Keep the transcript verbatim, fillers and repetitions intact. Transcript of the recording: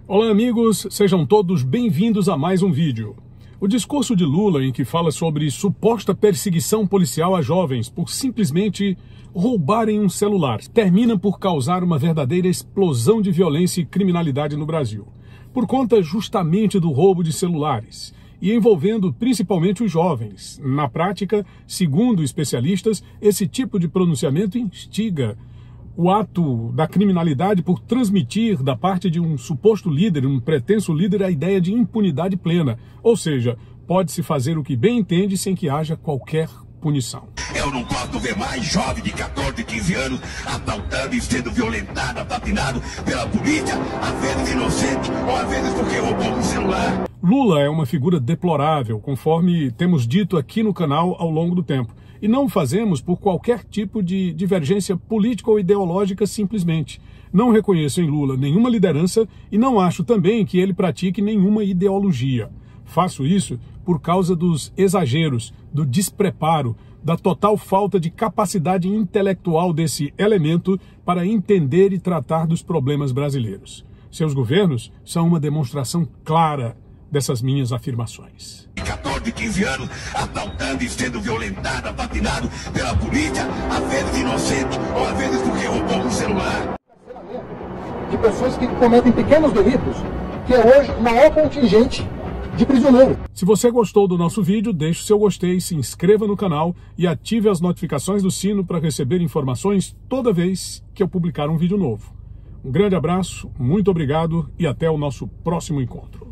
Olá amigos, sejam todos bem-vindos a mais um vídeo. O discurso de Lula, em que fala sobre suposta perseguição policial a jovens por simplesmente roubarem um celular, termina por causar uma verdadeira explosão de violência e criminalidade no Brasil, por conta justamente do roubo de celulares e envolvendo principalmente os jovens. Na prática, segundo especialistas, esse tipo de pronunciamento instiga o ato da criminalidade por transmitir da parte de um suposto líder, um pretenso líder, a ideia de impunidade plena. Ou seja, pode-se fazer o que bem entende sem que haja qualquer punição. Eu não posso ver mais jovem de quatorze, quinze anos assaltando e sendo violentado, assassinado pela polícia, às vezes inocente ou às vezes porque roubou um celular. Lula é uma figura deplorável, conforme temos dito aqui no canal ao longo do tempo. E não o fazemos por qualquer tipo de divergência política ou ideológica simplesmente. Não reconheço em Lula nenhuma liderança e não acho também que ele pratique nenhuma ideologia. Faço isso por causa dos exageros, do despreparo, da total falta de capacidade intelectual desse elemento para entender e tratar dos problemas brasileiros. Seus governos são uma demonstração clara dessas minhas afirmações. quatorze, quinze anos assaltando e sendo violentado, assassinado pela polícia, às vezes inocente ou às vezes porque roubou um celular. De pessoas que cometem pequenos delitos, que é hoje o maior contingente de prisioneiros. Se você gostou do nosso vídeo, deixe o seu gostei, se inscreva no canal e ative as notificações do sino para receber informações toda vez que eu publicar um vídeo novo. Um grande abraço, muito obrigado e até o nosso próximo encontro.